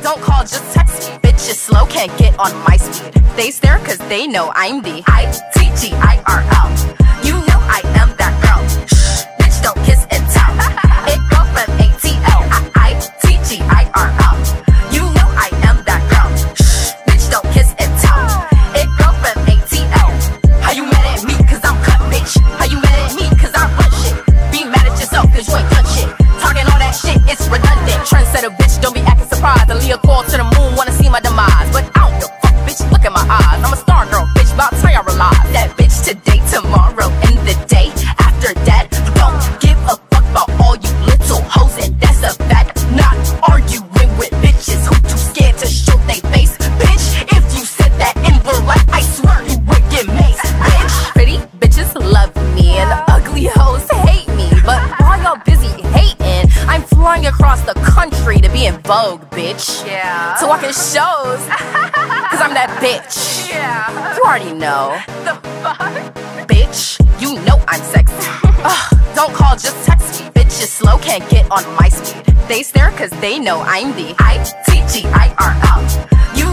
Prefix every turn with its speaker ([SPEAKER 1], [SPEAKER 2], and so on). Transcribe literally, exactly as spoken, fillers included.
[SPEAKER 1] don't call, just text me. Bitches slow, can't get on my speed. They stare cause they know I'm the I T G I R L. You know I am that girl. Shh, bitch, don't kiss and tell. It go from A T L. I T G I R L. You know I am that girl. Shh, bitch, don't kiss and tell. It go from A T L. How you mad at me cause I'm cut, bitch? How you mad at me cause I run shit? Be mad at yourself cause you ain't done shit. Talking all that shit, it's redundant. Trendsetter, bitch, don't be acting surprised. Aaliyah call to the moon, wanna see my demise. But I don't give a fuck, bitch, look at my eyes. I'm a star girl, bitch, about time y'all realize. That bitch today, tomorrow, and the day after that. You don't give a fuck about all you little hoes, and that's a fact. Not arguing with bitches who too scared to show they face. Bitch, if you said that in real life, I swear you would get maced, bitch. Pretty bitches love me, and ugly hoes hate me. But while y'all busy hating, I'm flying across the country to be in Vogue, bitch.
[SPEAKER 2] Yeah.
[SPEAKER 1] To walk in shows, cause I'm that bitch.
[SPEAKER 2] Yeah.
[SPEAKER 1] You already know.
[SPEAKER 2] The fuck?
[SPEAKER 1] Bitch, you know I'm sexy. Ugh, don't call, just text me. Bitches slow, can't get on my speed. They stare cause they know I'm the I T G I R L. You